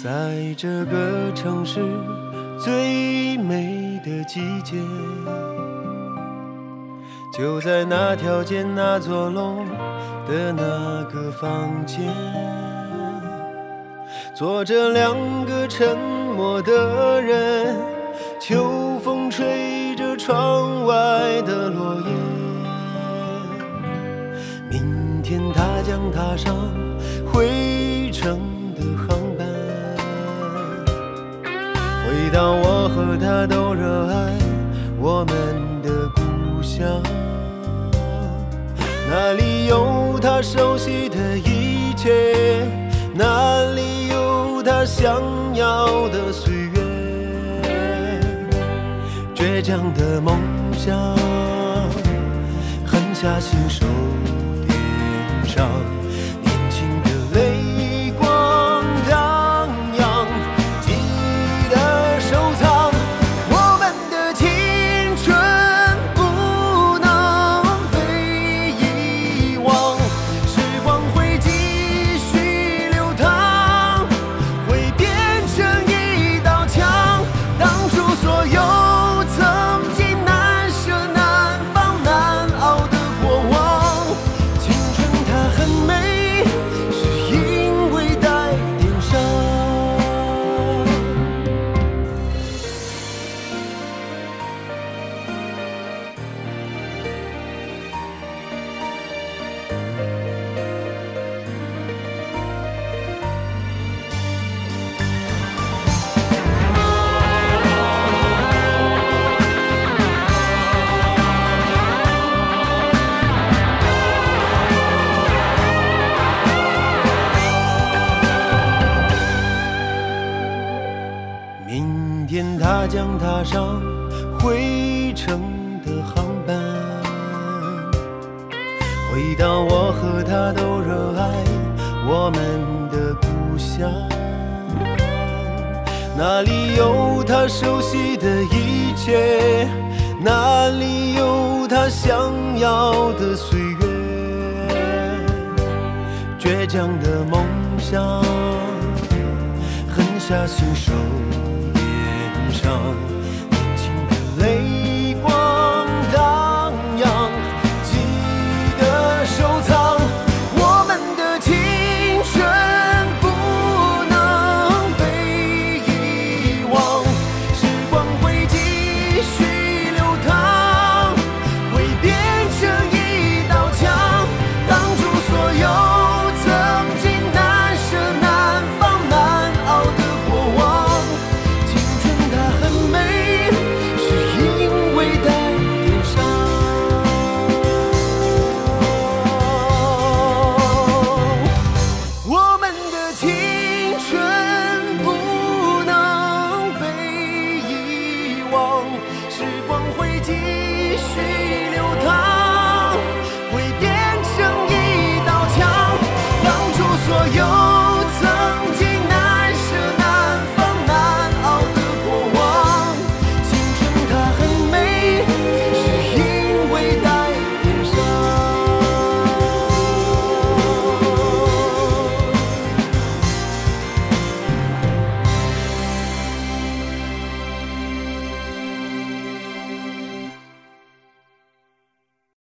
在这个城市最美的季节，就在那条街那座楼的那个房间，坐着两个沉默的人，秋风吹着窗外的落叶。明天他将踏上回程的航班，回到我和他都热爱我们的故乡，那里有他熟悉的一切，那里有他想要的岁月。倔强的梦想狠下心手点上，年轻的泪光荡漾，记忆的收藏，我们的青春不能被遗忘，时光会继续流淌，会变成一道墙，当初所有曾经难舍难放难熬的过往，青春它很美，是因为带点伤。明天他将踏上回程的航班，回到我和他都热爱我们的故乡，那里有他熟悉的一切，那里有他想要的岁月。倔强的梦想狠下心手点上，